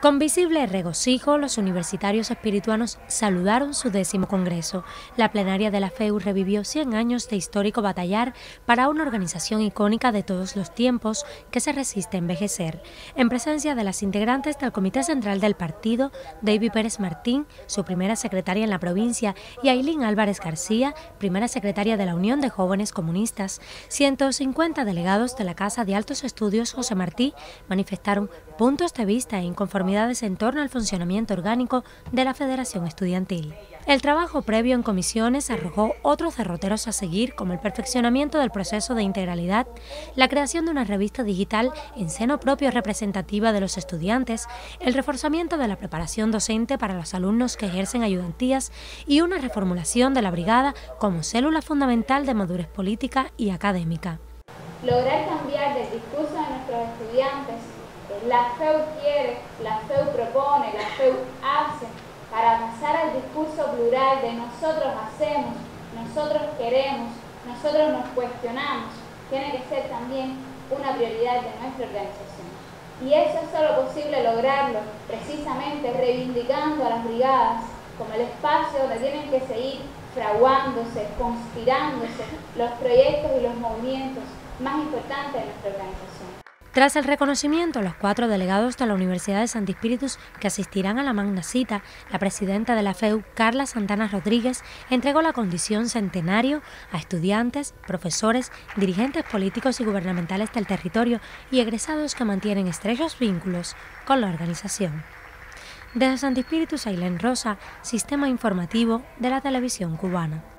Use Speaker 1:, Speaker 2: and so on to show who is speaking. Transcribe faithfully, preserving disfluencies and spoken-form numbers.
Speaker 1: Con visible regocijo, los universitarios espirituanos saludaron su décimo congreso. La plenaria de la F E U revivió cien años de histórico batallar para una organización icónica de todos los tiempos que se resiste a envejecer. En presencia de las integrantes del Comité Central del Partido, David Pérez Martín, su primera secretaria en la provincia, y Ailín Álvarez García, primera secretaria de la Unión de Jóvenes Comunistas, ciento cincuenta delegados de la Casa de Altos Estudios José Martí manifestaron puntos de vista e inconformidades en torno al funcionamiento orgánico de la Federación Estudiantil. El trabajo previo en comisiones arrojó otros derroteros a seguir, como el perfeccionamiento del proceso de integralidad, la creación de una revista digital en seno propio representativa de los estudiantes, el reforzamiento de la preparación docente para los alumnos que ejercen ayudantías y una reformulación de la brigada como célula fundamental de madurez política y académica.
Speaker 2: Lograr cambiar el discurso de nuestros estudiantes, la F E U quiere, la F E U propone, la F E U hace, para pasar al discurso plural de nosotros hacemos, nosotros queremos, nosotros nos cuestionamos, tiene que ser también una prioridad de nuestra organización. Y eso es solo posible lograrlo precisamente reivindicando a las brigadas como el espacio donde tienen que seguir fraguándose, conspirándose los proyectos y los movimientos más importantes de nuestra organización.
Speaker 1: Tras el reconocimiento, los cuatro delegados de la Universidad de Santi Espíritus que asistirán a la magna cita, la presidenta de la F E U, Carla Santana Rodríguez, entregó la condición centenario a estudiantes, profesores, dirigentes políticos y gubernamentales del territorio y egresados que mantienen estrechos vínculos con la organización. Desde Santi Espíritus, Ailén Rosa, Sistema Informativo de la Televisión Cubana.